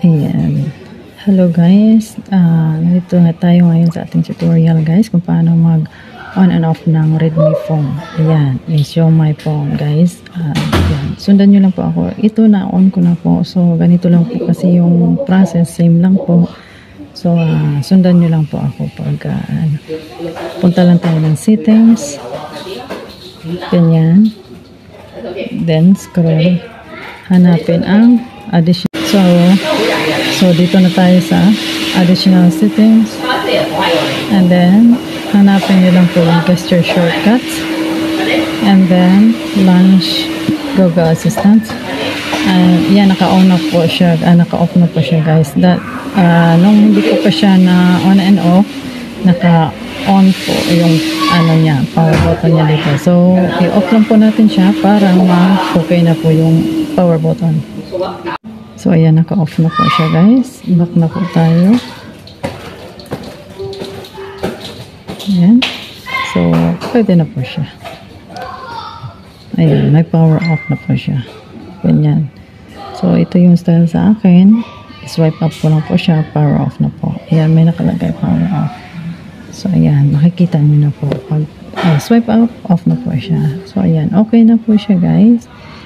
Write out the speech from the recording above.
Ayan. Hello guys. Nandito na tayo ngayon sa ating tutorial guys kung paano mag on and off ng Redmi phone. Ayan. Yung XIOMI phone guys. Ayan. Sundan nyo lang po ako. Ito na on ko na po. So ganito lang po kasi yung process. Same lang po. So sundan nyo lang po ako pag punta lang tayo ng settings. Ganyan. Then scroll. Hanapin ang additional. So dito na tayo sa additional settings. And then hanapin nyo lang po yung gesture shortcuts. And then launch Google Assistant. Yan, naka-on na po siya. Naka-off na po siya guys. Nung hindi po pa siya na on and off, naka-on po yung niya, power button niya dito. So i-off lang po natin siya para ma-okay na po yung power button. So ayan, naka-off na po siya guys. Back na po tayo. Ayan. So pwede na po siya. Ayan, may power off na po siya. Ganyan. So ito yung style sa akin. Swipe up po lang po siya. Power off na po. Ayan, may nakalagay power off. So ayan, makikita nyo na po. Pag swipe up, off na po siya. So ayan, okay na po siya guys.